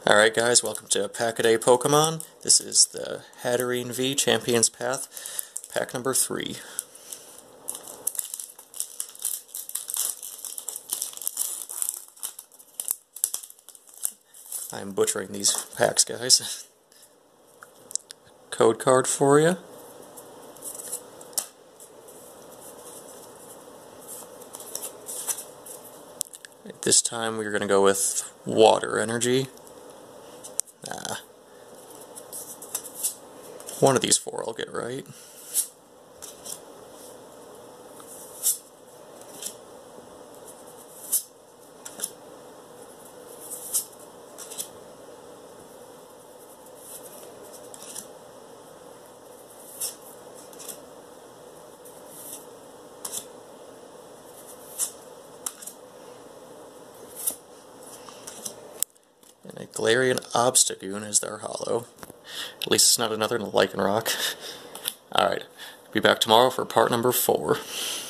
Alright guys, welcome to Pack-A-Day Pokemon. This is the Hatterene V Champion's Path, pack number 3. I'm butchering these packs, guys. Code card for you. This time we're going to go with Water Energy. One of these four I'll get right. And a Galarian Obstagoon is their hollow. At least it's not another Lycanroc. Alright, be back tomorrow for part number 4.